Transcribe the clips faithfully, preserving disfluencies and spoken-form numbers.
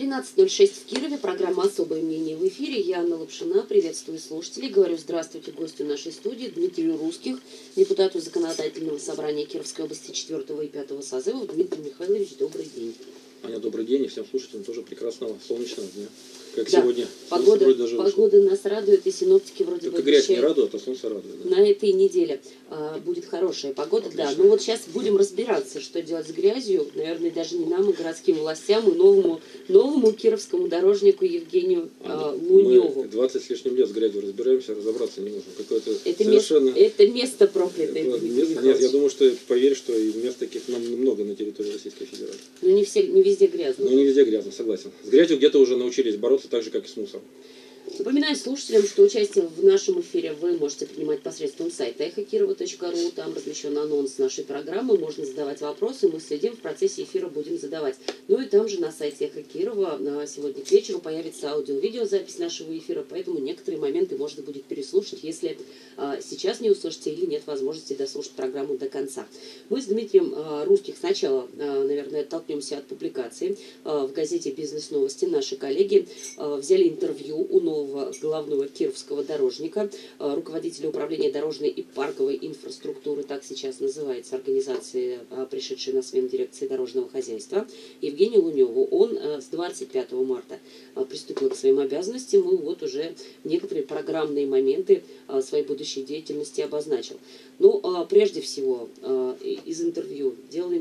тринадцать ноль шесть в Кирове. Программа «Особое мнение» в эфире. Я Анна Лапшина. Приветствую слушателей. Говорю здравствуйте гостю нашей студии Дмитрию Русских, депутату Законодательного собрания Кировской области четвёртого и пятого созывов. Дмитрий Михайлович, добрый день. Аня, добрый день, и всем слушателям тоже прекрасного солнечного дня. Как да. сегодня. Погода, даже погода нас радует, и синоптики вроде Только бы грязь не радует, а солнце радует. Да. На этой неделе а, будет хорошая погода. Отлично. Да. Ну вот сейчас будем разбираться, что делать с грязью. Наверное, даже не нам, и городским властям, и новому, новому кировскому дорожнику Евгению а, Луневу. Мы двадцать с лишним лет с грязью разбираемся, разобраться не можем. Какое-то это, совершенно... место, это место проклятое. Это место... Нет, я думаю, что поверь, что и мест таких нам много на территории Российской Федерации. Ну не, все, не везде грязно. Ну не везде грязно, согласен. С грязью где-то уже научились бороться так же, как и с мусором. Напоминаю слушателям, что участие в нашем эфире вы можете принимать посредством сайта эхо кирова точка ру. Там размещен анонс нашей программы. Можно задавать вопросы. Мы следим, в процессе эфира будем задавать. Ну и там же на сайте Эхо Кирова сегодня к вечеру появится аудио-видеозапись нашего эфира. Поэтому некоторые моменты можно будет переслушать, если а, сейчас не услышите или нет возможности дослушать программу до конца. Мы с Дмитрием а, Русских сначала, а, наверное, оттолкнемся от публикации. А, в газете «Бизнес-новости» наши коллеги а, взяли интервью у нового главного кировского дорожника, руководителя управления дорожной и парковой инфраструктуры, так сейчас называется организация, пришедшая на смену дирекции дорожного хозяйства, Евгению Луневу. Он с двадцать пятого марта приступил к своим обязанностям и вот уже некоторые программные моменты своей будущей деятельности обозначил. Ну, прежде всего, из интервью делаем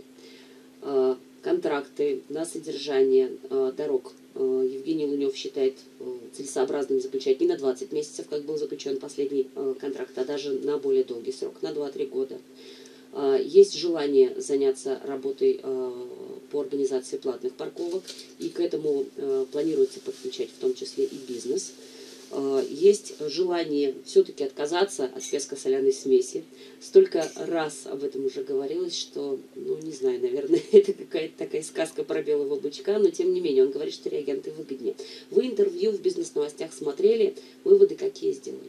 выводы. Контракты на содержание дорог Евгений Лунев считает целесообразным заключать не на двадцать месяцев, как был заключен последний контракт, а даже на более долгий срок, на два-три года. Есть желание заняться работой по организации платных парковок, и к этому планируется подключать в том числе и бизнес. Есть желание все-таки отказаться от песко-соляной смеси. Столько раз об этом уже говорилось, что, ну, не знаю, наверное, это какая-то такая сказка про белого бычка, но тем не менее он говорит, что реагенты выгоднее. Вы интервью в «Бизнес-новостях» смотрели, выводы какие сделали?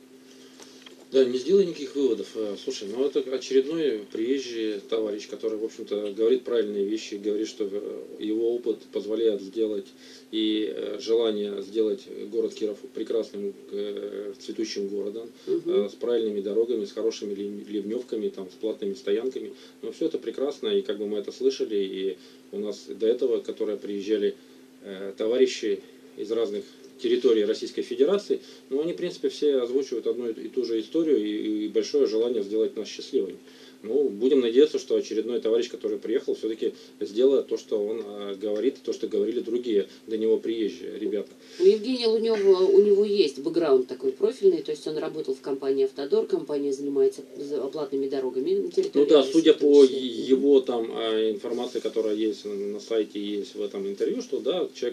Да, не сделай никаких выводов. Слушай, ну это очередной приезжий товарищ, который, в общем-то, говорит правильные вещи, говорит, что его опыт позволяет сделать и желание сделать город Киров прекрасным цветущим городом, угу. с правильными дорогами, с хорошими ливневками, там, с платными стоянками. Но все это прекрасно, и как бы мы это слышали, и у нас до этого, которые приезжали товарищи из разных территории Российской Федерации, но они, в принципе, все озвучивают одну и ту же историю и, и большое желание сделать нас счастливыми. Ну, будем надеяться, что очередной товарищ, который приехал, все-таки сделает то, что он а, говорит, то, что говорили другие до него приезжие ребята. У Евгения Лунева, у него есть бэкграунд такой профильный, то есть он работал в компании «Автодор», компания занимается платными дорогами на территории. Ну да, судя по его там информации, которая есть на сайте, есть в этом интервью, что да, человек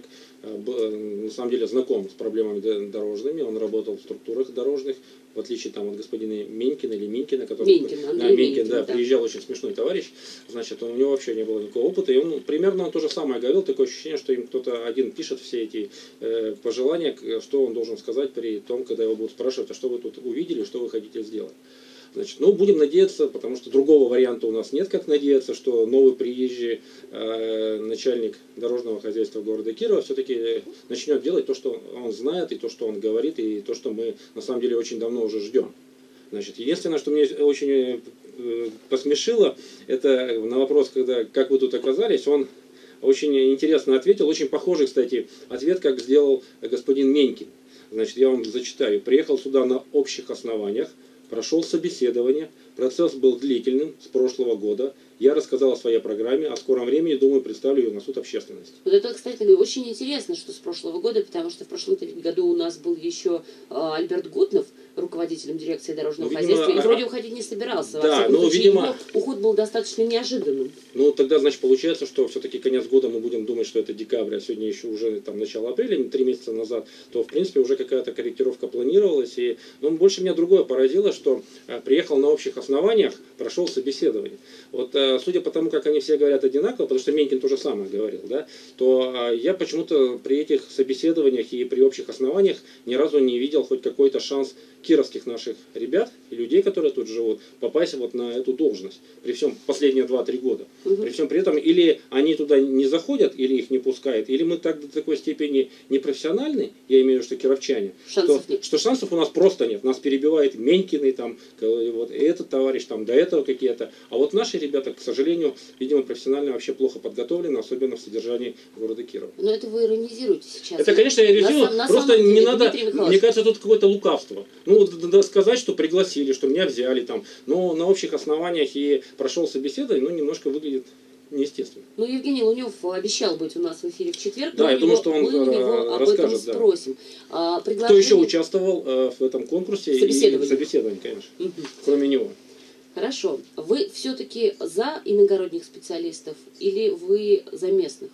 на самом деле знаком с проблемами дорожными, он работал в структурах дорожных, в отличие там, от господина Менькина или Минкина, который Менькин, да, Менькин, Менькин, да, да. приезжал очень смешной товарищ, значит, у него вообще не было никакого опыта, и он примерно он то же самое говорил, такое ощущение, что им кто-то один пишет все эти э, пожелания, что он должен сказать при том, когда его будут спрашивать, а что вы тут увидели, что вы хотите сделать. Значит, ну, будем надеяться, потому что другого варианта у нас нет, как надеяться, что новый приезжий э, начальник дорожного хозяйства города Кирова все-таки начнет делать то, что он знает, и то, что он говорит, и то, что мы на самом деле очень давно уже ждем. Значит, единственное, что меня очень э, посмешило, это на вопрос, когда, как вы тут оказались, он очень интересно ответил, очень похожий, кстати, ответ, как сделал господин Менькин. Значит, я вам зачитаю. Приехал сюда на общих основаниях, прошел собеседование, процесс был длительным, с прошлого года. Я рассказал о своей программе, о скором времени, думаю, представлю ее на суд общественности. Вот это, кстати, очень интересно, что с прошлого года, потому что в прошлом году у нас был еще Альберт Готнов, руководителем дирекции дорожного ну, видимо, хозяйства, и вроде уходить не собирался. Да, но, видимо, уход был достаточно неожиданным. Ну, тогда, значит, получается, что все-таки конец года мы будем думать, что это декабрь, а сегодня еще уже там начало апреля, три месяца назад, то, в принципе, уже какая-то корректировка планировалась. И, ну, больше меня другое поразило, что а, приехал на общих основаниях, прошел собеседование. Вот, а, судя по тому, как они все говорят одинаково, потому что Менькин то же самое говорил, да, то а, я почему-то при этих собеседованиях и при общих основаниях ни разу не видел хоть какой-то шанс кировских наших ребят и людей, которые тут живут, попасть вот на эту должность при всем последние два-три года. Угу. При всем при этом, или они туда не заходят, или их не пускают, или мы так до такой степени непрофессиональны, я имею в виду, что кировчане, Шансов что, нет. что шансов у нас просто нет. Нас перебивает Менькины, там, вот, и этот товарищ, там, до этого какие-то. А вот наши ребята, к сожалению, видимо, профессионально вообще плохо подготовлены, особенно в содержании города Кирова. Но это вы иронизируете сейчас. Это, конечно, я иронизирую, на, на просто деле, не надо, Дмитрий мне кажется, тут какое-то лукавство. Ну, вот надо сказать, что пригласили, что меня взяли там, но на общих основаниях и прошел собеседование, ну, немножко выглядит неестественно. Ну, Евгений Лунев обещал быть у нас в эфире в четверг. Да, мы я его, думаю, что он мы у него об расскажет, этом да. спросим. А, Кто предложение... еще участвовал э, в этом конкурсе и в собеседовании, конечно, угу. кроме него? Хорошо. Вы все-таки за иногородних специалистов или вы за местных?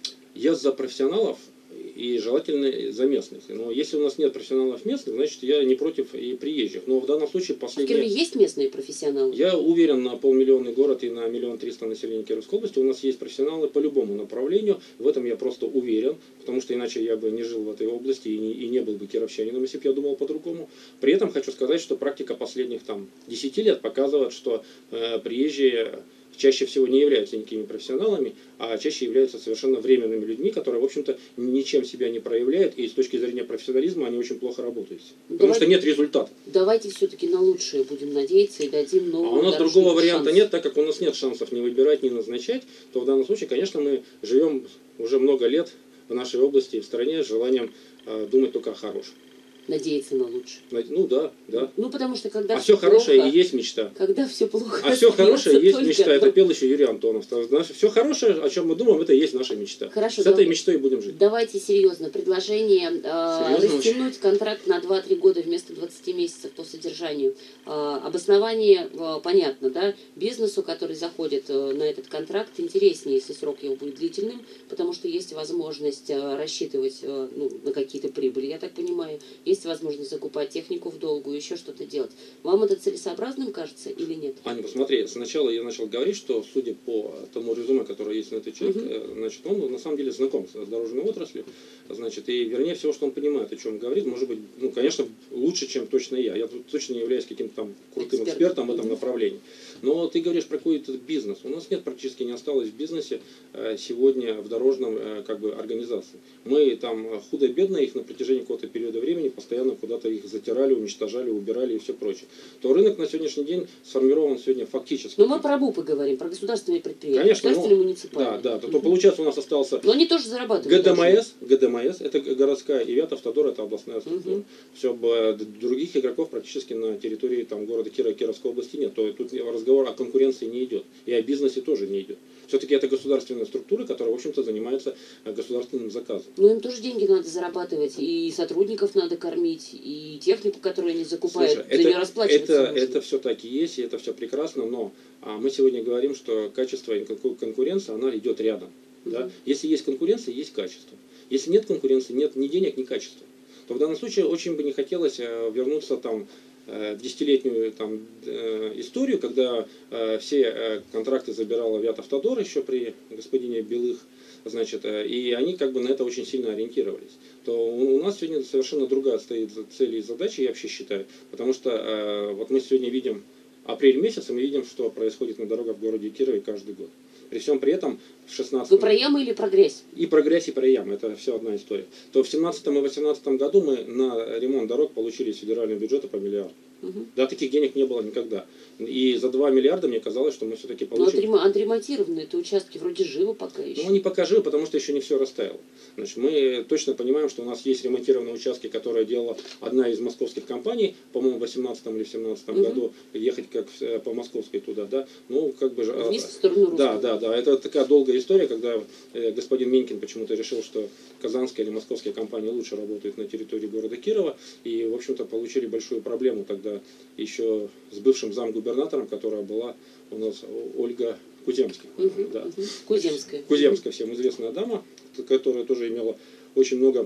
Я за профессионалов и желательно за местных. Но если у нас нет профессионалов местных, значит я не против и приезжих. Но в данном случае последние... В Кирове есть местные профессионалы? Я уверен, на полмиллионный город и на миллион триста населения Кировской области у нас есть профессионалы по любому направлению. В этом я просто уверен, потому что иначе я бы не жил в этой области и не, и не был бы кировчанином, если бы я думал по-другому. При этом хочу сказать, что практика последних там, десяти лет показывает, что э, приезжие чаще всего не являются никакими профессионалами, а чаще являются совершенно временными людьми, которые, в общем-то, ничем себя не проявляют, и с точки зрения профессионализма они очень плохо работают. Потому давайте, что нет результата. Давайте все-таки на лучшее будем надеяться и дадим новый. А у нас другого варианта шанс. Нет, так как у нас нет шансов ни выбирать, ни назначать, то в данном случае, конечно, мы живем уже много лет в нашей области, в стране, с желанием э, думать только о хорошем. Надеяться на лучшее. Ну да, да. Ну потому что когда а все хорошее плохо, и есть мечта. Когда все плохо. А все хорошее и есть мечта. Но... Это пел еще Юрий Антонов. Все хорошее, о чем мы думаем, это и есть наша мечта. Хорошо, С давай, этой мечтой будем жить. Давайте серьезно. Предложение э, растянуть очень. контракт на два-три года вместо двадцати месяцев по содержанию. Э, обоснование э, понятно, да? Бизнесу, который заходит э, на этот контракт, интереснее, если срок его будет длительным, потому что есть возможность э, рассчитывать э, ну, на какие-то прибыли, я так понимаю. Есть возможность закупать технику в долгу, еще что-то делать. Вам это целесообразным кажется или нет? Аня, посмотри, сначала я начал говорить, что судя по тому резюме, которое есть на этот человек, uh-huh. значит, он на самом деле знаком с дорожной отраслью, значит, и вернее всего, что он понимает, о чем говорит, может быть, ну, конечно, лучше, чем точно я. Я точно не являюсь каким-то там крутым Эксперт. экспертом в этом uh-huh. направлении. Но ты говоришь про какой-то бизнес. У нас нет, практически не осталось в бизнесе сегодня в дорожном как бы организации. Мы там худо-бедно их на протяжении какого-то периода времени постоянно куда-то их затирали, уничтожали, убирали и все прочее. То рынок на сегодняшний день сформирован сегодня фактически. Но мы про БУПы говорим, про государственные предприятия. Конечно, государственные ну, муниципальные. Да, да. То, то получается у нас остался. Но они тоже зарабатывают. ГДМС, ГДМС, это городская, и Вят Автодор, это областная структура. Угу. Все, других игроков практически на территории там, города Кирова, Кировской области нет. То тут разговор о конкуренции не идет. И о бизнесе тоже не идет. Все-таки это государственная структура, которая, в общем-то, занимается государственным заказом. Ну, им тоже деньги надо зарабатывать, и сотрудников надо кормить, и технику, которую они закупают, Слушай, за это, нее расплачиваться это, это все так и есть, и это все прекрасно, но а, мы сегодня говорим, что качество и конкуренция, она идет рядом. Uh-huh. Да? Если есть конкуренция, есть качество. Если нет конкуренции, нет ни денег, ни качества. То в данном случае очень бы не хотелось а, вернуться там в десятилетнюю там, э, историю, когда э, все э, контракты забирала Вят Автодор еще при господине Белых, значит, э, и они как бы на это очень сильно ориентировались. То у, у нас сегодня совершенно другая стоит цель и задача, я вообще считаю, потому что э, вот мы сегодня видим апрель месяц, и мы видим, что происходит на дорогах в городе Кирове каждый год. При всем при этом в шестнадцатом... Вы про ямы или про грязь? И про грязь, и про ямы. Это все одна история. То в семнадцатом и восемнадцатом году мы на ремонт дорог получили из федерального бюджета по миллиарду. Угу. Да, таких денег не было никогда. И за два миллиарда мне казалось, что мы все-таки получим... Но отремонтированные это участки вроде живы пока еще. Ну, они пока живы, потому что еще не все растаяло. Значит, мы точно понимаем, что у нас есть ремонтированные участки, которые делала одна из московских компаний, по-моему, в восемнадцатом или в семнадцатом угу. году, ехать как по московской туда, да. Ну, как бы... Вниз в сторону Русского. Да, да, да. Это такая долгая история, когда господин Менькин почему-то решил, что казанские или московские компании лучше работают на территории города Кирова, и, в общем-то, получили большую проблему тогда еще с бывшим замгубернатором, которая была у нас Ольга Куземская. Угу, да. угу. Куземская. Куземская, всем известная дама, которая тоже имела очень много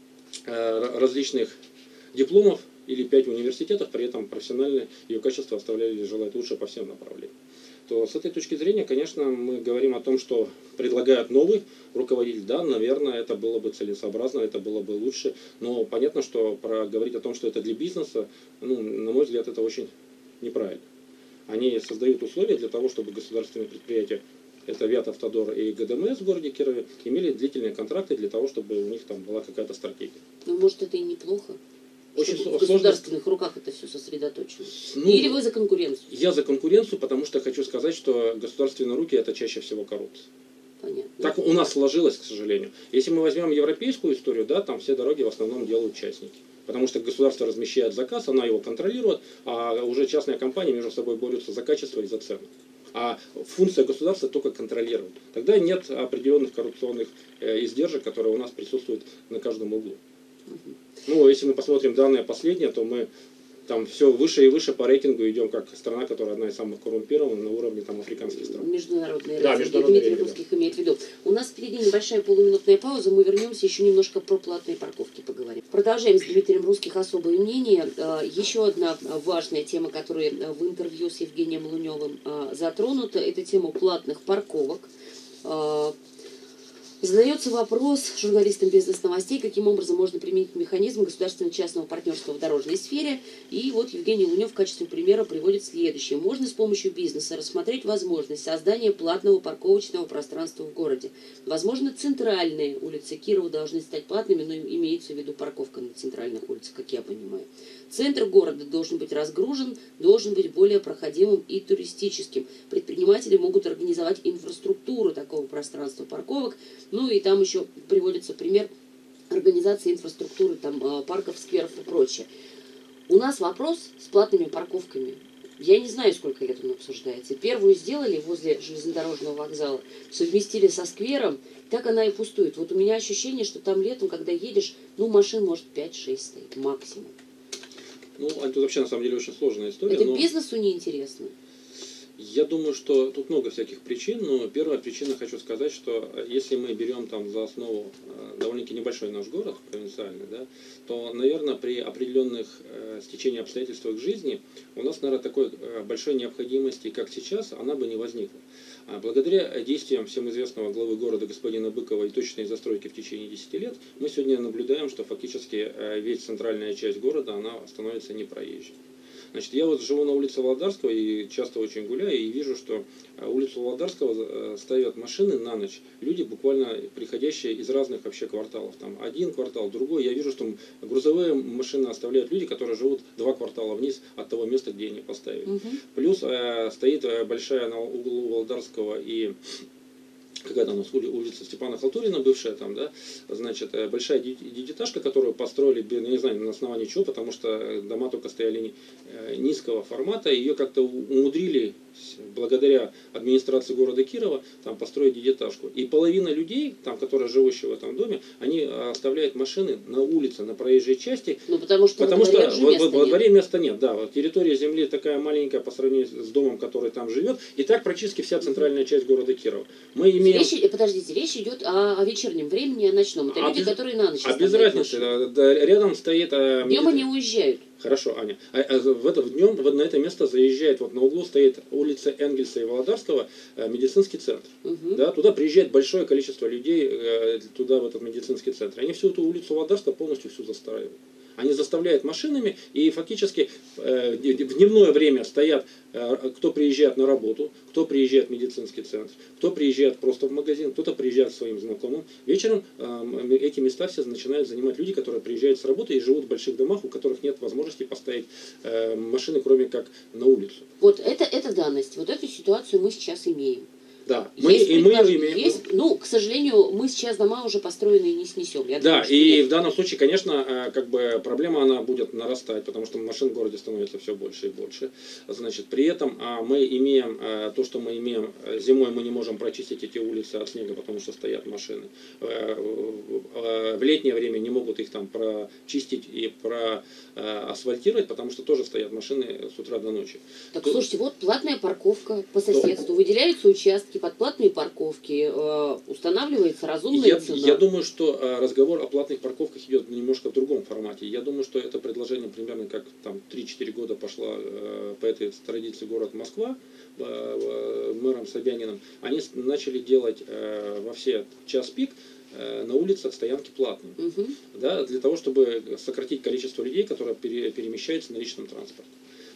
э, различных дипломов или пять университетов, при этом профессиональные ее качества оставляли желать лучше по всем направлениям. То с этой точки зрения, конечно, мы говорим о том, что предлагают новый руководитель, да, наверное, это было бы целесообразно, это было бы лучше, но понятно, что про, говорить о том, что это для бизнеса, ну, на мой взгляд, это очень неправильно. Они создают условия для того, чтобы государственные предприятия это Вятавтодор и ГДМС в городе Кирове, имели длительные контракты для того, чтобы у них там была какая-то стратегия. Ну, может, это и неплохо. Очень в сложно. государственных руках это все сосредоточено. Ну, Или вы за конкуренцию? Я за конкуренцию, потому что хочу сказать, что государственные руки это чаще всего коррупция. Понятно. Так у нас сложилось, к сожалению. Если мы возьмем европейскую историю, да, там все дороги в основном делают частники. Потому что государство размещает заказ, она его контролирует, а уже частные компании между собой борются за качество и за цену. А функция государства только контролировать. Тогда нет определенных коррупционных э, издержек, которые у нас присутствуют на каждом углу. Угу. Ну, если мы посмотрим данные последние, то мы там все выше и выше по рейтингу идем, как страна, которая одна из самых коррумпированных на уровне там, африканских стран. Международные да, рейтинги. международные Дмитрий рейтинги, Русских имеет в виду. У нас впереди небольшая полуминутная пауза. Мы вернемся, еще немножко про платные парковки поговорим. Продолжаем с Дмитрием Русских особое мнение. Еще одна важная тема, которая в интервью с Евгением Луневым затронута, это тема платных парковок. Задается вопрос журналистам бизнес-новостей, каким образом можно применить механизм государственно-частного партнерства в дорожной сфере. И вот Евгений Лунев в качестве примера приводит следующее. Можно с помощью бизнеса рассмотреть возможность создания платного парковочного пространства в городе. Возможно, центральные улицы Кирова должны стать платными, но имеется в виду парковка на центральных улицах, как я понимаю. Центр города должен быть разгружен, должен быть более проходимым и туристическим. Предприниматели могут организовать инфраструктуру такого пространства парковок. Ну и там еще приводится пример организации инфраструктуры, там, парков, скверов и прочее. У нас вопрос с платными парковками. Я не знаю, сколько лет он обсуждается. Первую сделали возле железнодорожного вокзала, совместили со сквером, так она и пустует. Вот у меня ощущение, что там летом, когда едешь, ну, машин, может, пять-шесть стоит максимум. Ну, это вообще, на самом деле, очень сложная история. Это но... бизнесу неинтересно. Я думаю, что тут много всяких причин, но первая причина, хочу сказать, что если мы берем там за основу довольно-таки небольшой наш город, провинциальный, да, то, наверное, при определенных э, стечениях обстоятельствах жизни у нас, наверное, такой э, большой необходимости, как сейчас, она бы не возникла. А благодаря действиям всем известного главы города господина Быкова и точной застройки в течение десяти лет, мы сегодня наблюдаем, что фактически э, весь центральная часть города, она становится непроезжей. Значит, я вот живу на улице Володарского и часто очень гуляю, и вижу, что улицу Володарского ставят машины на ночь. Люди, буквально приходящие из разных вообще кварталов. Там один квартал, другой. Я вижу, что грузовые машины оставляют люди, которые живут два квартала вниз от того места, где они поставили. Угу. Плюс э, стоит большая на углу Володарского и... какая-то у нас улица Степана Халтурина, бывшая там, да, значит, большая девятиэтажка, которую построили, я не знаю, на основании чего, потому что дома только стояли низкого формата, ее как-то умудрили, благодаря администрации города Кирова, там построить девятиэтажку. И половина людей, там, которые живущие в этом доме, они оставляют машины на улице, на проезжей части, ну, потому что, потому что во, во, во дворе нет. места нет. Да, вот территория земли такая маленькая по сравнению с домом, который там живет, и так практически вся центральная часть города Кирова. Мы имеем... Речь, подождите, речь идет о, о вечернем времени, о ночном. Это а люди, без... которые на ночь. А без разницы, да, рядом стоит... Днем они уезжают. Хорошо, Аня. А, а в это, в днем вот на это место заезжает, вот на углу стоит улица Энгельса и Володарского, э, медицинский центр. Угу. Да, туда приезжает большое количество людей, э, туда в этот медицинский центр. Они всю эту улицу Володарского полностью всю застраивают. Они заставляют машинами, и фактически э, в дневное время стоят, э, кто приезжает на работу, кто приезжает в медицинский центр, кто приезжает просто в магазин, кто-то приезжает к своим знакомым. Вечером э, эти места все начинают занимать люди, которые приезжают с работы и живут в больших домах, у которых нет возможности поставить э, машины, кроме как на улицу. Вот это, это данность, вот эту ситуацию мы сейчас имеем. Да, мы, есть, и мы имеем... есть, ну, к сожалению, мы сейчас дома уже построенные не снесем. Я да, думаю, и нет. В данном случае, конечно, как бы проблема она будет нарастать, потому что машин в городе становится все больше и больше. Значит, при этом мы имеем то, что мы имеем зимой, мы не можем прочистить эти улицы от снега, потому что стоят машины. В летнее время не могут их там прочистить и проасфальтировать, потому что тоже стоят машины с утра до ночи. Так, Тут... слушайте, вот платная парковка по соседству, то... выделяются участки под платные парковки, э, устанавливается разумная я, цена. Я думаю, что э, разговор о платных парковках идет немножко в другом формате. Я думаю, что это предложение примерно как там три-четыре года пошла э, по этой традиции город Москва э, э, мэром Собяниным. Они начали делать э, во все час пик э, на улицах стоянки платные. Угу. Да, для того, чтобы сократить количество людей, которые пере, перемещаются на личном транспорте.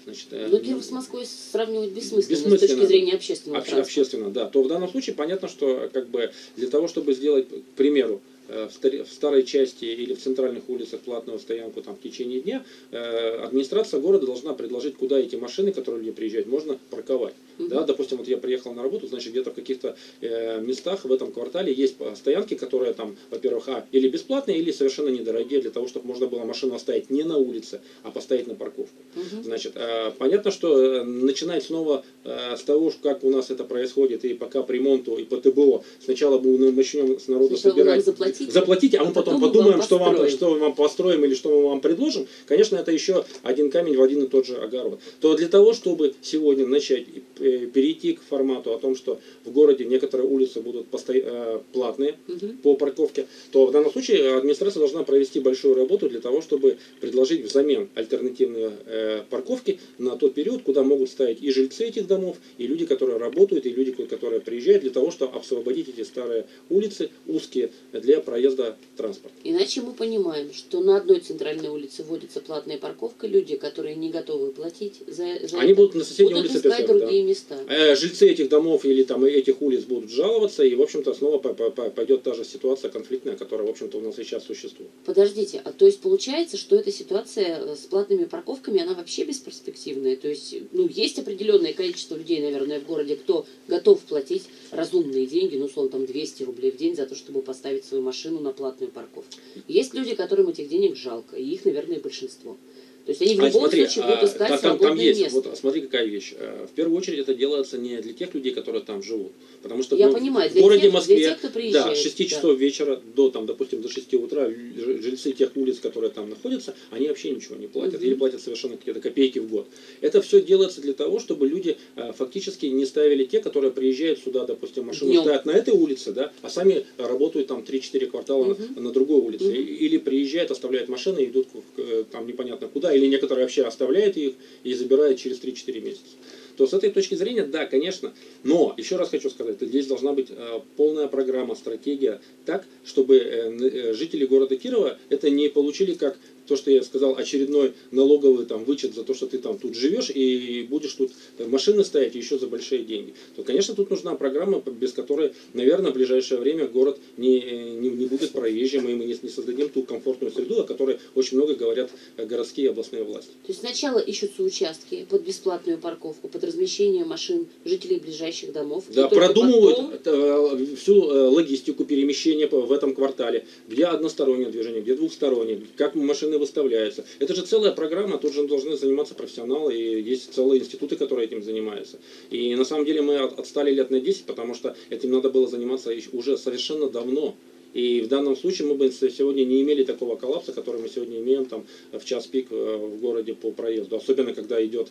Значит, Но Киров с Москвой сравнивать бессмысленно, бессмысленно с точки зрения общественного обще, транспорта. Общественно, да. То в данном случае понятно, что как бы для того, чтобы сделать, к примеру, в старой части или в центральных улицах платную стоянку там, в течение дня, администрация города должна предложить, куда эти машины, которые люди приезжают, можно парковать. Uh-huh. Да, допустим, вот я приехал на работу, значит, где-то в каких-то э, местах в этом квартале есть стоянки, которые там, во-первых, а, или бесплатные, или совершенно недорогие, для того, чтобы можно было машину оставить не на улице, а поставить на парковку. Uh-huh. Значит, э, понятно, что начинать снова э, с того, как у нас это происходит, и пока по ремонту, и по ТБО, сначала мы начнем с народа сначала собирать, заплатите, заплатите, а мы потом, потом подумаем, что вам, что мы вам построим или что мы вам предложим. Конечно, это еще один камень в один и тот же огород. То для того, чтобы сегодня начать перейти к формату о том, что в городе некоторые улицы будут посто... платные угу. по парковке, то в данном случае администрация должна провести большую работу для того, чтобы предложить взамен альтернативные э, парковки на тот период, куда могут ставить и жильцы этих домов, и люди, которые работают, и люди, которые приезжают, для того, чтобы освободить эти старые улицы, узкие, для проезда транспорта. Иначе мы понимаем, что на одной центральной улице вводится платная парковка, люди, которые не готовы платить за, за они это, будут на соседней будут улице искать писать, другие да. места. Жильцы этих домов или там этих улиц будут жаловаться, и, в общем-то, снова пойдет та же ситуация конфликтная, которая, в общем-то, у нас сейчас существует. Подождите, а то есть получается, что эта ситуация с платными парковками, она вообще бесперспективная? То есть, ну, есть определенное количество людей, наверное, в городе, кто готов платить разумные деньги, ну, условно, там двести рублей в день за то, чтобы поставить свою машину на платную парковку. Есть люди, которым этих денег жалко, и их, наверное, большинство. То есть они в любом а, смотри, случае будут искать а, там, свободное там есть, место. Вот, смотри, какая вещь. В первую очередь это делается не для тех людей, которые там живут. Потому что Я в, понимаю, в городе тех, Москве для тех, кто приезжает, да, с шести часов да. вечера до, там, допустим, до шести утра жильцы тех улиц, которые там находятся, они вообще ничего не платят. Угу. Или платят совершенно какие-то копейки в год. Это все делается для того, чтобы люди а, фактически не ставили те, которые приезжают сюда, допустим, машину Днем. ставят на этой улице, да, а сами работают там три-четыре квартала угу. на, на другой улице. Угу. Или приезжают, оставляют машины, идут там непонятно куда, или некоторые вообще оставляет их и забирает через три-четыре месяца. То с этой точки зрения, да, конечно, но, еще раз хочу сказать, здесь должна быть э, полная программа, стратегия, так, чтобы э, жители города Кирова это не получили как то, что я сказал, очередной налоговый там, вычет за то, что ты там тут живешь и будешь тут машины ставить еще за большие деньги. То, конечно, тут нужна программа, без которой, наверное, в ближайшее время город не, не, не будет проезжим, и мы не, не создадим ту комфортную среду, о которой очень много говорят городские и областные власти. То есть сначала ищутся участки под бесплатную парковку, под размещение машин жителей ближайших домов. Да, продумывают потом... всю логистику перемещения в этом квартале, где одностороннее движение, где двухстороннее, как машины выставляются. Это же целая программа, тут же должны заниматься профессионалы, и есть целые институты, которые этим занимаются. И на самом деле мы отстали лет на десять, потому что этим надо было заниматься уже совершенно давно. И в данном случае мы бы сегодня не имели такого коллапса, который мы сегодня имеем там, в час пик в городе по проезду. Особенно, когда идет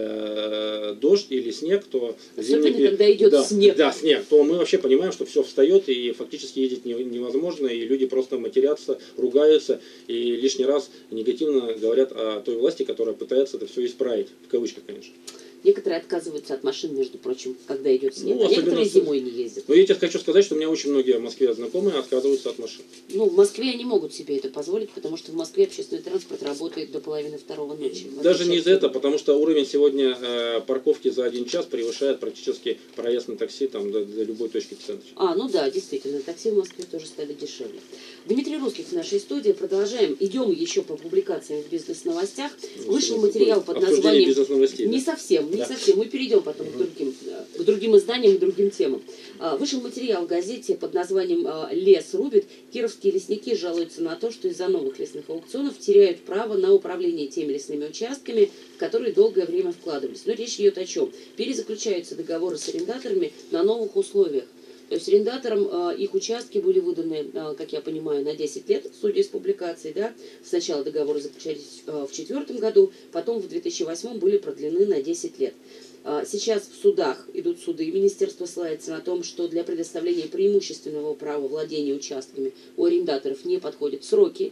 э, дождь или снег, то... Особенно, зимний... когда идет да, снег. Да, снег. То мы вообще понимаем, что все встает, и фактически ездить невозможно, и люди просто матерятся, ругаются, и лишний раз негативно говорят о той власти, которая пытается это все исправить. В кавычках, конечно. Некоторые отказываются от машин, между прочим, когда идет снег, ну, а некоторые зимой не ездят. Но я тебе хочу сказать, что у меня очень многие в Москве знакомые отказываются от машин. Ну, в Москве они могут себе это позволить, потому что в Москве общественный транспорт работает до половины второго ночи. Даже не из-за этого, потому что уровень сегодня э, парковки за один час превышает практически проезд на такси там, до, до любой точки в центре. А, ну да, действительно, такси в Москве тоже стали дешевле. Дмитрий Русских в нашей студии. Продолжаем. Идем еще по публикациям в бизнес-новостях. Ну, Вышел материал под названием... Не да? совсем, не да. совсем. Мы перейдем потом угу. к, другим, к другим изданиям и другим темам. Вышел материал в газете под названием «Лес рубит». Кировские лесники жалуются на то, что из-за новых лесных аукционов теряют право на управление теми лесными участками, в которые долгое время вкладывались. Но речь идет о чем? Перезаключаются договоры с арендаторами на новых условиях. То есть арендаторам э, их участки были выданы, э, как я понимаю, на десять лет, судя из публикаций. Да? Сначала договоры заключались э, в две тысячи четвёртом году, потом в две тысячи восьмом были продлены на десять лет. Э, сейчас в судах идут суды, министерство ссылается на том, что для предоставления преимущественного права владения участками у арендаторов не подходят сроки.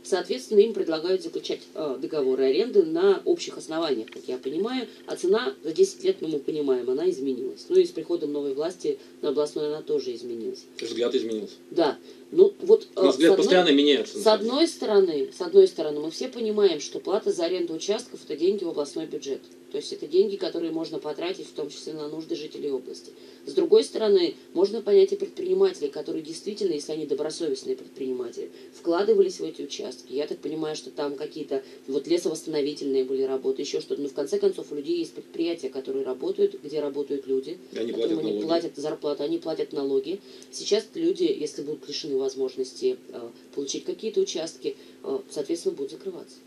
Соответственно, им предлагают заключать э, договоры аренды на общих основаниях, как я понимаю, а цена за десять лет, ну, мы понимаем, она изменилась. Ну и с приходом новой власти на областной она тоже изменилась. Взгляд изменился. Да. Ну, вот, Но взгляд одной, постоянно меняется. С одной стороны, с одной стороны, мы все понимаем, что плата за аренду участков – это деньги в областной бюджет. То есть это деньги, которые можно потратить, в том числе на нужды жителей области. С другой стороны, можно понять и предпринимателей, которые действительно, если они добросовестные предприниматели, вкладывались в эти участки. Я так понимаю, что там какие-то вот лесовосстановительные были работы, еще что-то. Но в конце концов у людей есть предприятия, которые работают, где работают люди, они которым платят они налоги. платят зарплату, они платят налоги. Сейчас люди, если будут лишены возможности э, получить какие-то участки, э, соответственно, будут закрываться.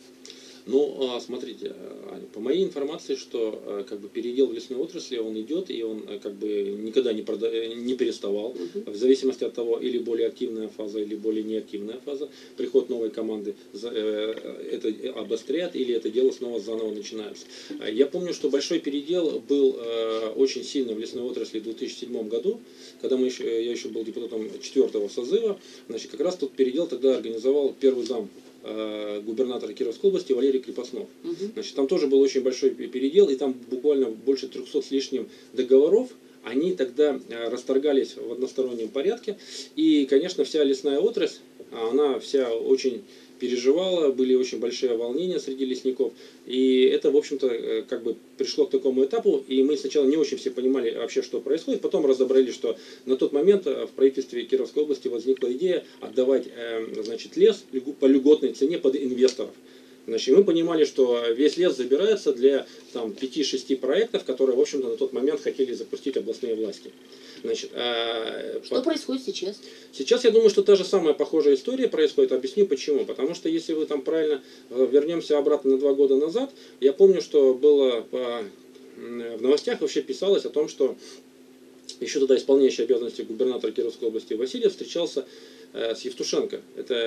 Ну, смотрите, Аня, по моей информации, что как бы передел в лесной отрасли, он идет, и он как бы никогда не, прода... не переставал, uh-huh. в зависимости от того, или более активная фаза, или более неактивная фаза, приход новой команды это обостряет, или это дело снова заново начинается. Я помню, что большой передел был очень сильно в лесной отрасли в две тысячи седьмом году, когда мы еще, я еще был депутатом четвертого созыва, значит, как раз тот передел тогда организовал первый зам губернатора Кировской области Валерий Крепостнов. Угу. Значит, там тоже был очень большой передел, и там буквально больше трехсот с лишним договоров, они тогда расторгались в одностороннем порядке, и, конечно, вся лесная отрасль, она вся очень переживала, были очень большие волнения среди лесников, и это, в общем-то, как бы пришло к такому этапу, и мы сначала не очень все понимали вообще, что происходит, потом разобрались, что на тот момент в правительстве Кировской области возникла идея отдавать, значит, лес по льготной цене под инвесторов. Значит, мы понимали, что весь лес забирается для там, пяти-шести проектов, которые, в общем-то, на тот момент хотели запустить областные власти. Значит, а, что по... происходит сейчас? Сейчас, я думаю, что та же самая похожая история происходит. Объясню почему. Потому что, если вы там правильно вернемся обратно на два года назад, я помню, что было по... в новостях вообще писалось о том, что еще тогда исполняющий обязанности губернатора Кировской области Васильев встречался с Евтушенко.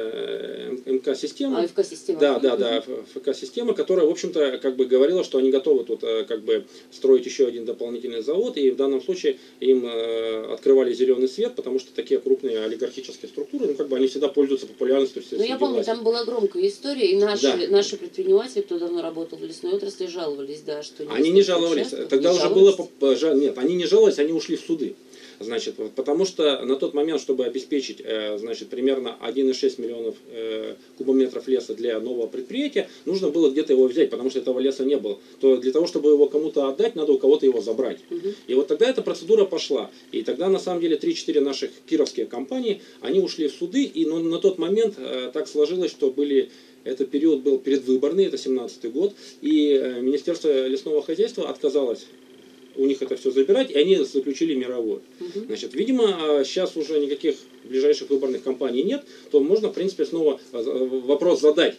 Это МК-система. А, ФК-система. Да, да, да, ФК-система, которая, в общем-то, как бы говорила, что они готовы тут как бы строить еще один дополнительный завод, и в данном случае им открывали зеленый свет, потому что такие крупные олигархические структуры, ну, как бы они всегда пользуются популярностью. Ну, я помню, власти. Там была громкая история, и наши, да. наши предприниматели, кто давно работал в лесной отрасли, жаловались, да, что... Не они не жаловались. Тогда не уже жаловались? было... Нет, они не жаловались, они ушли в суды. Значит, потому что на тот момент, чтобы обеспечить, значит, примерно один и шесть миллионов кубометров леса для нового предприятия, нужно было где-то его взять, потому что этого леса не было. То для того, чтобы его кому-то отдать, надо у кого-то его забрать. Угу. И вот тогда эта процедура пошла. И тогда, на самом деле, три-четыре наших кировские компании, они ушли в суды, и но на тот момент так сложилось, что были... Этот период был предвыборный, это семнадцатый год, и Министерство лесного хозяйства отказалось у них это все забирать, и они заключили мировое. Угу. Значит, видимо, сейчас уже никаких ближайших выборных кампаний нет, то можно, в принципе, снова вопрос задать,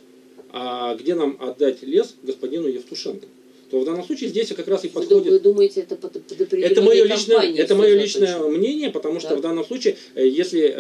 а где нам отдать лес господину Евтушенко? То в данном случае здесь как раз и подходит... Вы думаете, это под, под это мое личное, это мое личное мнение, потому что да. в данном случае, если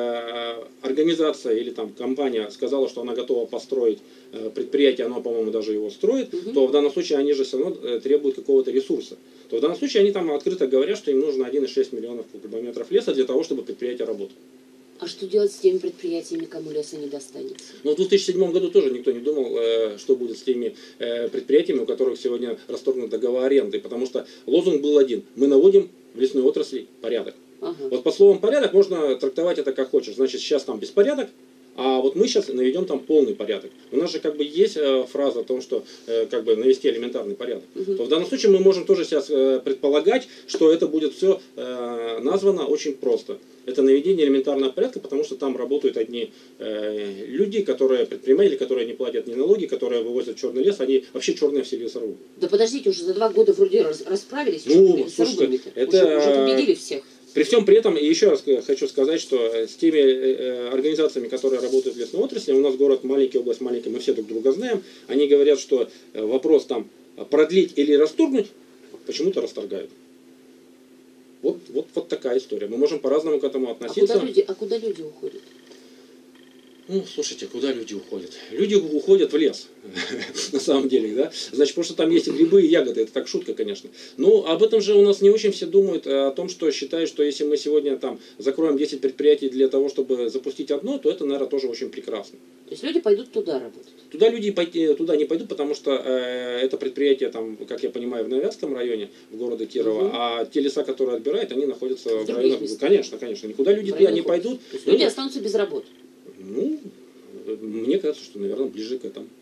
э, организация или там компания сказала, что она готова построить э, предприятие, оно, по-моему, даже его строит, угу. то в данном случае они же все равно э, требуют какого-то ресурса. То в данном случае они там открыто говорят, что им нужно один и шесть миллионов кубометров леса для того, чтобы предприятие работало. А что делать с теми предприятиями, кому леса не достанется? Ну, в две тысячи седьмом году тоже никто не думал, что будет с теми предприятиями, у которых сегодня расторгнут договор аренды, потому что лозунг был один: мы наводим в лесной отрасли порядок. Ага. Вот по словам порядок можно трактовать это как хочешь. Значит, сейчас там беспорядок, а вот мы сейчас наведем там полный порядок. У нас же как бы есть фраза о том, что как бы навести элементарный порядок. Угу. То в данном случае мы можем тоже сейчас предполагать, что это будет все названо очень просто. Это наведение элементарного порядка, потому что там работают одни э, люди, которые предприниматели, которые не платят ни налоги, которые вывозят черный лес, они вообще черные все лесорубы. Да подождите, уже за два года вроде расправились с ну, черными лесорубами. Это... Уже, уже победили всех. При всем при этом, и еще раз хочу сказать, что с теми э, организациями, которые работают в лесной отрасли, у нас город маленький, область маленькая, мы все друг друга знаем, они говорят, что вопрос там продлить или расторгнуть, почему-то расторгают. Вот, вот, вот такая история. Мы можем по-разному к этому относиться. А куда люди, а куда люди уходят? Ну, слушайте, куда люди уходят? Люди уходят в лес, на самом деле, да? Значит, потому что там есть и грибы, и ягоды, это так шутка, конечно. Но об этом же у нас не очень все думают, о том, что считают, что если мы сегодня там закроем десять предприятий для того, чтобы запустить одно, то это, наверное, тоже очень прекрасно. То есть люди пойдут туда работать? Туда люди пойти, туда не пойдут, потому что э, это предприятие, там, как я понимаю, в Новятском районе, в городе Кирова, угу. А те леса, которые отбирают, они находятся в, в районах. Местах. Конечно, конечно, никуда люди туда не пойдут. То есть люди останутся без работы? Ну, мне кажется, что, наверное, ближе к этому.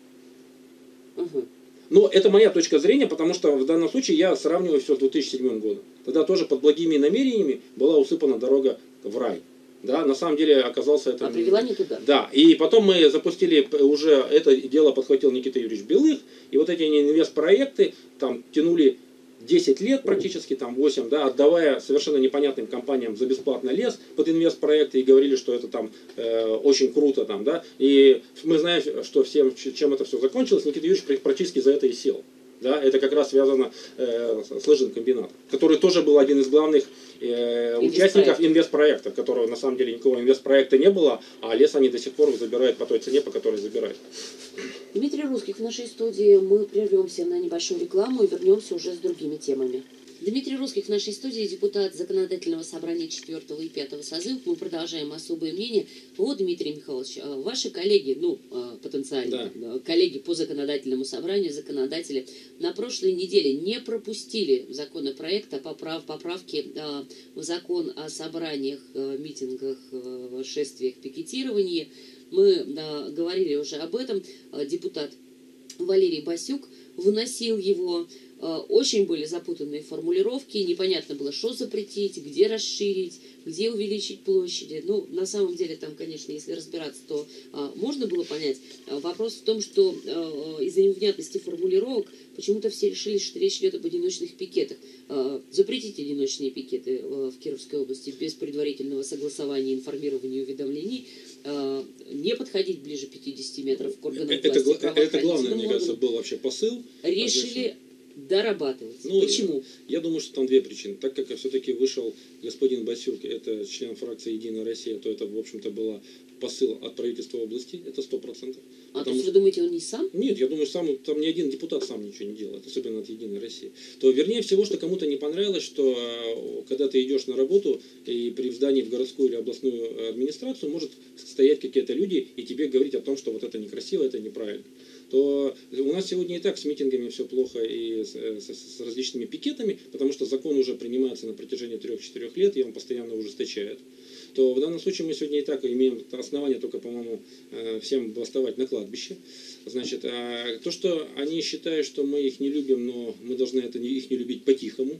Угу. Но это моя точка зрения, потому что в данном случае я сравниваю все с две тысячи седьмым годом. Тогда тоже под благими намерениями была усыпана дорога в рай. Да, на самом деле оказался это... А привела не туда. Да, и потом мы запустили уже, это дело подхватил Никита Юрьевич Белых, и вот эти инвестпроекты там тянули десять лет практически, там восемь, да, отдавая совершенно непонятным компаниям за бесплатно лес под инвестпроекты и говорили, что это там э, очень круто там, да, и мы знаем, что всем, чем это все закончилось, Никита Юрьевич практически за это и сел. Да, это как раз связано э, с лыжным комбинатом, который тоже был один из главных э, участников инвестпроекта, которого на самом деле никакого инвестпроекта не было, а лес они до сих пор забирают по той цене, по которой забирают. Дмитрий Русских в нашей студии. Мы прервемся на небольшую рекламу и вернемся уже с другими темами. Дмитрий Русских в нашей студии, депутат Законодательного собрания четвёртого и пятого созывов. Мы продолжаем особое мнение. Вот, Дмитрий Михайлович, ваши коллеги, ну, потенциальные да. коллеги по Законодательному собранию, законодатели, на прошлой неделе не пропустили законопроекта поправ, поправки в закон о собраниях, митингах, шествиях, пикетировании. Мы говорили уже об этом. Депутат Валерий Басюк выносил его. Очень были запутанные формулировки, непонятно было, что запретить, где расширить, где увеличить площади. Ну, на самом деле, там, конечно, если разбираться, то а, можно было понять. Вопрос в том, что а, из-за невнятности формулировок почему-то все решили, что речь идет об одиночных пикетах. А, запретить одиночные пикеты а, в Кировской области без предварительного согласования, информирования и уведомлений, а, не подходить ближе пятидесяти метров к органам власти. Это, это главное, мне кажется, был вообще посыл. Решили дорабатывать. Ну, почему? Я, я думаю, что там две причины. Так как все-таки вышел господин Басюк, это член фракции «Единая Россия», то это, в общем-то, был посыл от правительства области, это сто процентов. А то есть вы думаете, он не сам? Нет, я думаю, сам, там ни один депутат сам ничего не делает, особенно от «Единой России». То вернее всего, что кому-то не понравилось, что когда ты идешь на работу и при здании в городскую или областную администрацию может стоять какие-то люди и тебе говорить о том, что вот это некрасиво, это неправильно. То у нас сегодня и так с митингами все плохо и с, с, с различными пикетами, потому что закон уже принимается на протяжении трех-четырех лет, и он постоянно ужесточает. То в данном случае мы сегодня и так имеем основание только, по-моему, всем бастовать на кладбище. Значит, то, что они считают, что мы их не любим, но мы должны это, их не любить по-тихому,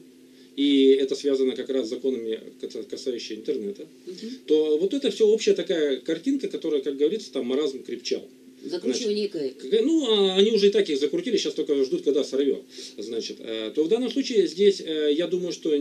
и это связано как раз с законами, касающими интернета, угу. То вот это все общая такая картинка, которая, как говорится, там маразм крепчал. Закручивание гаек. Ну, а они уже и так их закрутили, сейчас только ждут, когда сорвет. Значит, то в данном случае здесь, я думаю, что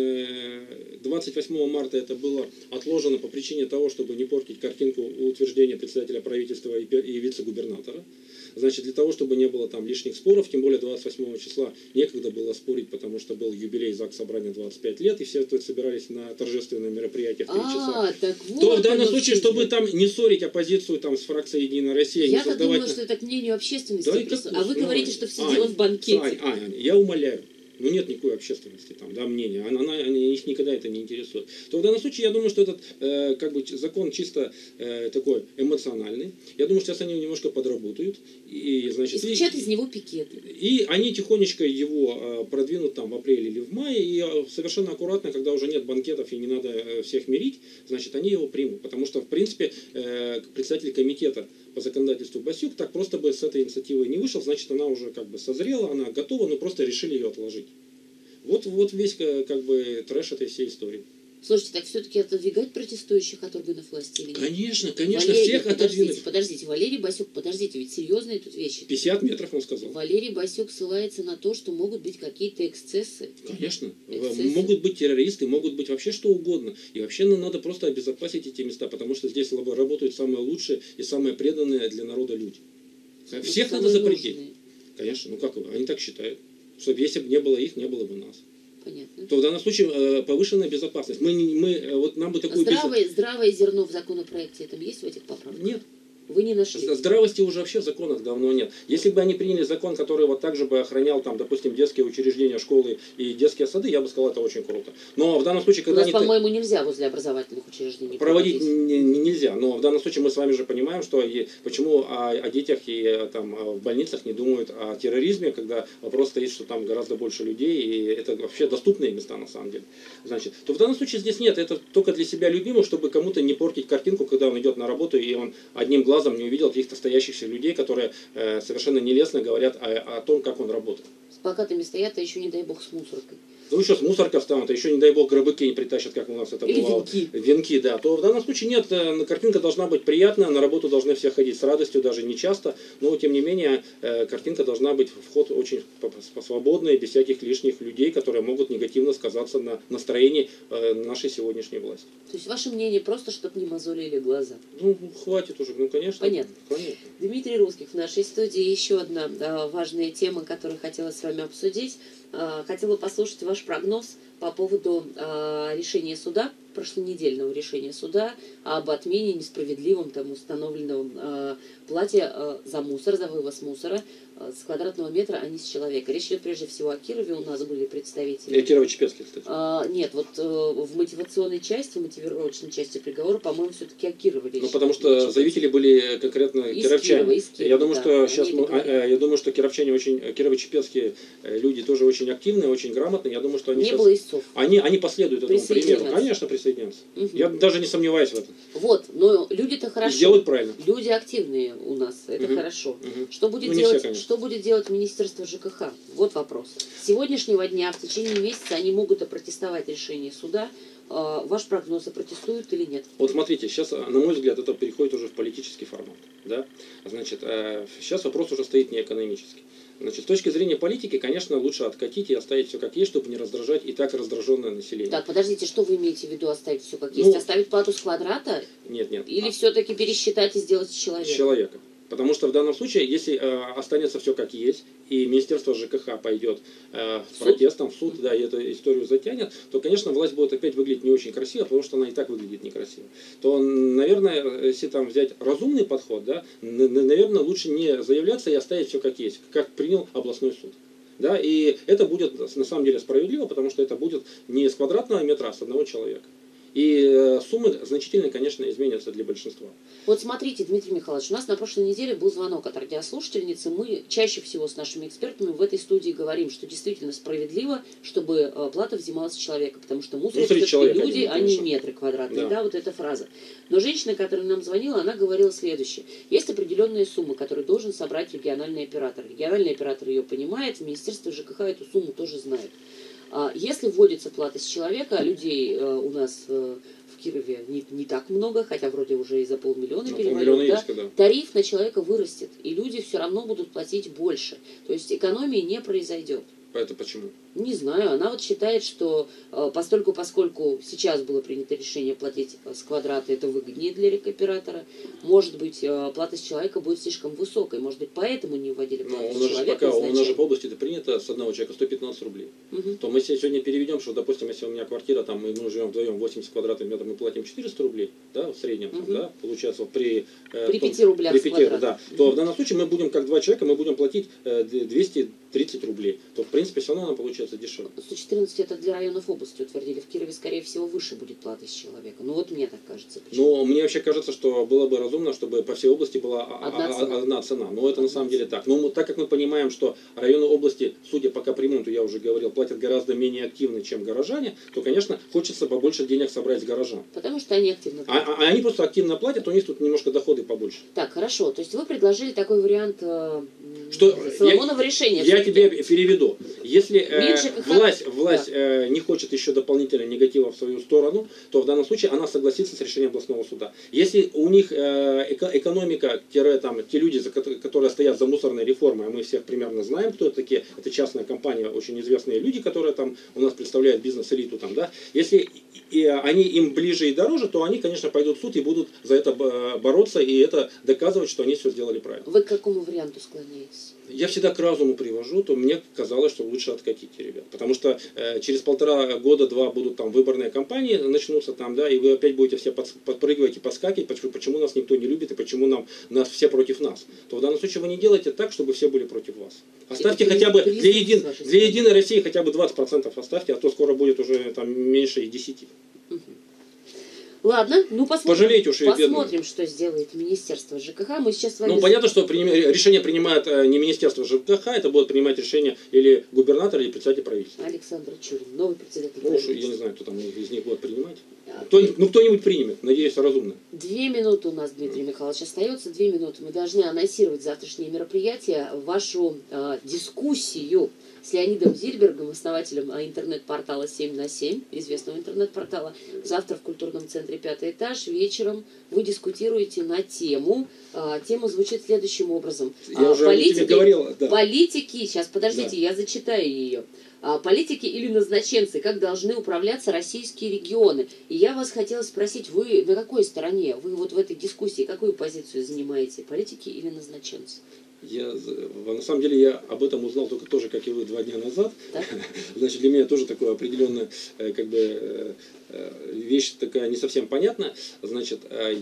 двадцать восьмого марта это было отложено по причине того, чтобы не портить картинку утверждения председателя правительства и вице-губернатора. Значит, для того, чтобы не было там лишних споров, тем более двадцать восьмого числа некогда было спорить, потому что был юбилей ЗАГС Собрания двадцать пять лет, и все это собирались на торжественное мероприятие в три часа. Так вот, то в данном случае, чтобы там не ссорить оппозицию там, с фракцией «Единая Россия», я не создавать... думала, что это к мнению общественности. Да, прису... так, а вы ну, говорите, что все Ань, дело в банкете. Ань, Ань, я умоляю. Ну нет никакой общественности там, да, мнения, она, она, их никогда это не интересует. То в данном случае я думаю, что этот э, как бы закон чисто э, такой эмоциональный. Я думаю, что сейчас они немножко подработают. И, значит, исключат из него пикеты. И они тихонечко его э, продвинут там в апреле или в мае, и э, совершенно аккуратно, когда уже нет банкетов и не надо э, всех мирить, значит, они его примут. Потому что, в принципе, э, председатель комитета по законодательству Басюк так просто бы с этой инициативой не вышел, значит, она уже как бы созрела, она готова, но просто решили ее отложить. Вот, вот весь как бы трэш этой всей истории. Слушайте, так все-таки отодвигать протестующих от органов власти или нет? Конечно, конечно, Валерий, всех подождите, отодвинуть. Подождите, Валерий Басюк, подождите, ведь серьезные тут вещи. пятьдесят метров, он сказал. Валерий Басюк ссылается на то, что могут быть какие-то эксцессы. Конечно. Эксцессы. Могут быть террористы, могут быть вообще что угодно. И вообще ну, надо просто обезопасить эти места, потому что здесь работают самые лучшие и самые преданные для народа люди. Всех надо запретить. Нужные. Конечно, ну как, они так считают. Чтобы если бы не было их, не было бы нас. Понятно. То в данном случае повышенная безопасность. Мы, мы, вот нам бы такую здравое, без... здравое зерно в законопроекте этом есть в этих поправках? Нет. Вы не нашли. Здравости уже вообще в законах давно нет. Если бы они приняли закон, который вот так же бы охранял, там, допустим, детские учреждения, школы и детские сады, я бы сказал, это очень круто. Но в данном случае, когда У нас, они... по-моему, нельзя возле образовательных учреждений проводить не, не, нельзя. Но в данном случае мы с вами же понимаем, что и, почему о, о детях и там, в больницах не думают о терроризме, когда вопрос стоит, что там гораздо больше людей, и это вообще доступные места на самом деле. Значит, то в данном случае здесь нет. Это только для себя любимого, чтобы кому-то не портить картинку, когда он идет на работу, и он одним глазом не увидел каких-то стоящихся людей, которые э, совершенно нелестно говорят о, о том, как он работает. С плакатами стоят, а еще не дай бог с мусоркой. Ну еще с мусоркой встанут, а еще не дай бог гробыки не притащат, как у нас это Или бывало. венки. Венки, да. То в данном случае нет, картинка должна быть приятная, на работу должны все ходить с радостью, даже не часто, но тем не менее картинка должна быть вход очень свободный, без всяких лишних людей, которые могут негативно сказаться на настроении нашей сегодняшней власти. То есть ваше мнение просто, чтобы не мозолили глаза? Ну, хватит уже, ну конечно. Понятно. Понятно. Дмитрий Русских в нашей студии. Еще одна да, важная тема, которую хотела с вами обсудить. Хотела послушать ваш прогноз по поводу э, решения суда, прошлонедельного решения суда об отмене несправедливом там, установленного э, плате э, за мусор, за вывоз мусора э, с квадратного метра, а не с человека. Речь идет прежде всего о Кирове, у нас были представители. И Кирово-Чепецкий, кстати. А, нет, вот э, в мотивационной части, в мотивировочной части приговора, по-моему, все-таки о Кирове речь. Ну, потому что заявители были конкретно из кировчане. Кирова, из Кирова, я думаю, да, что сейчас мы, а, я думаю, что кировчане очень, кирово-чепецкие люди тоже очень активные, очень грамотные. Я думаю, что они не сейчас, было истцов. они, они последуют этому примеру. Присоединятся. Конечно, присоединятся. Угу. Я даже не сомневаюсь в этом. Вот, но люди-то хорошо. И сделают правильно. Люди активные у нас, это Угу. хорошо. Угу. Что будет, Ну, делать, все, что будет делать Министерство ЖКХ? Вот вопрос. С сегодняшнего дня, в течение месяца, они могут опротестовать решение суда. Ваш прогноз, опротестуют или нет? Вот смотрите, сейчас, на мой взгляд, это переходит уже в политический формат. Да? Значит, сейчас вопрос уже стоит не экономический. Значит, с точки зрения политики, конечно, лучше откатить и оставить все как есть, чтобы не раздражать и так раздраженное население. Так, подождите, что вы имеете в виду оставить все как Ну, есть? Оставить плату с квадрата? Нет, нет. Или а, все-таки пересчитать и сделать с человека? человека. Потому что в данном случае, если э, останется все как есть, и Министерство ЖКХ пойдет э, с протестом в суд, да, и эту историю затянет, то, конечно, власть будет опять выглядеть не очень красиво, потому что она и так выглядит некрасиво. То, наверное, если там взять разумный подход, да, наверное, лучше не заявляться и оставить все как есть, как принял областной суд. Да, и это будет на самом деле справедливо, потому что это будет не с квадратного метра, а с одного человека. И суммы значительно, конечно, изменятся для большинства. Вот смотрите, Дмитрий Михайлович, у нас на прошлой неделе был звонок от радиослушательницы. Мы чаще всего с нашими экспертами в этой студии говорим, что действительно справедливо, чтобы плата взималась с человека, потому что мусор это все-таки люди, один, а не метры квадратные. Да. Да, вот эта фраза. Но женщина, которая нам звонила, она говорила следующее. Есть определенная сумма, которую должен собрать региональный оператор. Региональный оператор ее понимает, Министерство ЖКХ эту сумму тоже знает. Если вводится плата с человека, людей у нас в Кирове не, не так много, хотя вроде уже и за полмиллиона ну, перевалил, да? да. Тариф на человека вырастет, и люди все равно будут платить больше. То есть экономии не произойдет. Это почему? Не знаю, она вот считает, что э, постольку, поскольку сейчас было принято решение платить с квадрата, это выгоднее для рекоператора, может быть, э, плата с человека будет слишком высокой, может быть, поэтому не вводили плату Но с у нас человека. Пока, у нас же в области это принято с одного человека сто пятнадцать рублей. Угу. То мы сегодня переведем, что, допустим, если у меня квартира, там мы ну, живем вдвоем восемьдесят квадратных метров, мы платим четыреста рублей, да, в среднем, угу. там, да, получается, вот при... Э, при пяти рублях при с пяти, квадрата. Да, угу. То в данном случае мы будем, как два человека, мы будем платить э, двести тридцать рублей. То, в принципе, все равно нам получается дешевле. сто четырнадцать это для районов области утвердили. В Кирове, скорее всего, выше будет плата с человека. Ну вот мне так кажется. Почему? Ну, мне вообще кажется, что было бы разумно, чтобы по всей области была одна цена. одна цена. Но это одна на самом деле так. Но так как мы понимаем, что районы области, судя по капремонту, я уже говорил, платят гораздо менее активно, чем горожане, то, конечно, хочется побольше денег собрать с горожан. Потому что они активно платят. А, а они просто активно платят, у них тут немножко доходы побольше. Так, хорошо. То есть вы предложили такой вариант э, что Соломонова решения. Я тебе переведу. Если э, ЖКХ, власть, власть да. э, не хочет еще дополнительно негатива в свою сторону, то в данном случае она согласится с решением областного суда. Если у них э, эко, экономика, тире, там, те люди, за, которые стоят за мусорной реформой, а мы всех примерно знаем, кто это такие, это частная компания, очень известные люди, которые там у нас представляют бизнес-элиту, там, да, если и, и они им ближе и дороже, то они, конечно, пойдут в суд и будут за это бороться и это доказывать, что они все сделали правильно. Вы к какому варианту склоняетесь? надеетесь? Я всегда к разуму привожу, то мне казалось, что лучше откатите, ребят. Потому что э, через полтора года-два будут там выборные кампании, начнутся там, да, и вы опять будете все под, подпрыгивать и подскакивать, почему, почему нас никто не любит и почему нам, нас все против нас. То в данном случае вы не делаете так, чтобы все были против вас. Оставьте хотя бы для, един, для Единой России хотя бы двадцать процентов оставьте, а то скоро будет уже там меньше и десяти. Угу. Ладно, ну посмотрим, Пожалейте уж посмотрим, что сделает Министерство ЖКХ. Мы сейчас с вами... Ну, понятно, что приним... решение принимает не Министерство ЖКХ, это будет принимать решение или губернатор, или председатель правительства. Александр Чурин, новый председатель ну, правительства. Я не знаю, кто там из них будет принимать. Кто, ну, кто-нибудь примет, надеюсь, разумно. Две минуты у нас, Дмитрий Михайлович, остается. Две минуты. Мы должны анонсировать завтрашнее мероприятие, вашу э, дискуссию с Леонидом Зильбергом, основателем интернет-портала семь на семь, известного интернет-портала. Завтра в культурном центре «Пятый этаж» вечером вы дискутируете на тему. Э, тема звучит следующим образом. Я уже политики, тебе говорил, да. Политики, сейчас, подождите, да. Я зачитаю ее. Политики или назначенцы, как должны управляться российские регионы. И я вас хотела спросить, вы на какой стороне? Вы вот в этой дискуссии какую позицию занимаете? Политики или назначенцы? Я, на самом деле я об этом узнал только тоже, как и вы, два дня назад. Значит, для меня тоже такое определенная как бы, вещь такая не совсем понятная. Значит,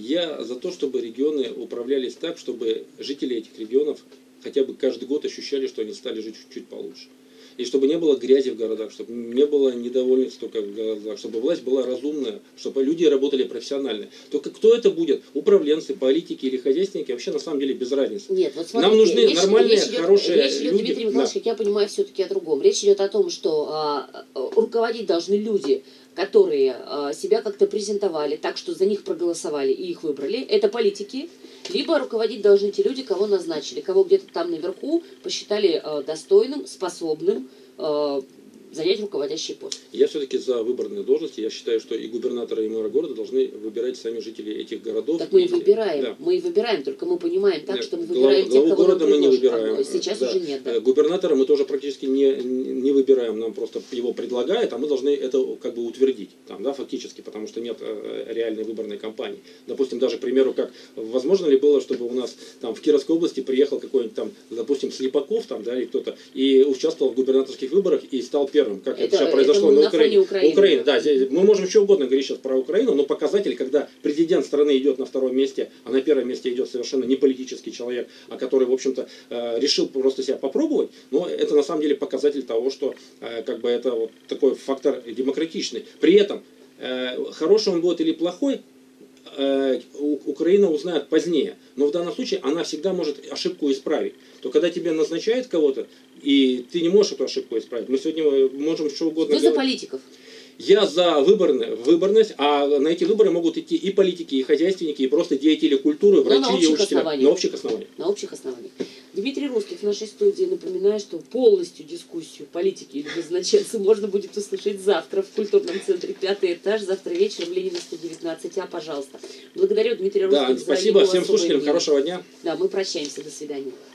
я за то, чтобы регионы управлялись так, чтобы жители этих регионов хотя бы каждый год ощущали, что они стали жить чуть-чуть получше. И чтобы не было грязи в городах, чтобы не было недовольства в городах, чтобы власть была разумная, чтобы люди работали профессионально. Только кто это будет? Управленцы, политики или хозяйственники? Вообще на самом деле без разницы. Нет, вот смотрите, нам нужны речь, нормальные, речь идет, хорошие речь идет, люди. Дмитрий Михайлович, да. как я понимаю, все-таки о другом. Речь идет о том, что а, руководить должны люди, которые а, себя как-то презентовали так, что за них проголосовали и их выбрали. Это политики. Либо руководить должны те люди, кого назначили, кого где-то там наверху посчитали э, достойным, способным э, занять руководящий пост. Я все-таки за выборные должности. Я считаю, что и губернатора, и мэра города должны выбирать сами жители этих городов. Так мы и и выбираем. Да. Мы и выбираем, только мы понимаем так, Нет, что мы глав, выбираем тех, кого города мы не выбираем. А сейчас да. уже нет. Да. Губернатора мы тоже практически не, не выбираем. Нам просто его предлагают, а мы должны это как бы утвердить. Там, да, фактически, потому что нет реальной выборной кампании. Допустим, даже, к примеру, как возможно ли было, чтобы у нас там в Кировской области приехал какой-нибудь там, допустим, Слепаков там, да, или кто-то, и участвовал в губернаторских выборах и стал первым, как это, это сейчас произошло на, на Украине. Украины. Украина, да, здесь, мы можем что угодно говорить сейчас про Украину, но показатель, когда президент страны идет на втором месте, а на первом месте идет совершенно не политический человек, а который, в общем-то, э, решил просто себя попробовать, но это на самом деле показатель того, что э, как бы это вот такой фактор демократичный. При этом, э, хороший он будет или плохой, э, Украина узнает позднее, но в данном случае она всегда может ошибку исправить. То когда тебе назначают кого-то, и ты не можешь эту ошибку исправить. Мы сегодня можем что угодно Вы делать. за политиков? Я за выборную, выборность, а на эти выборы могут идти и политики, и хозяйственники, и просто деятели культуры, врачи на и учителя. Основаниях. На общих основаниях. На общих основаниях. Дмитрий Русских в нашей студии. Напоминаю, что полностью дискуссию политики или назначенцы можно будет услышать завтра в культурном центре «Пятый этаж». Завтра вечером, Ленина сто девятнадцать А, пожалуйста. Благодарю Дмитрия Русских да, за спасибо его всем слушателям. мнение. Хорошего дня. Да, мы прощаемся. До свидания.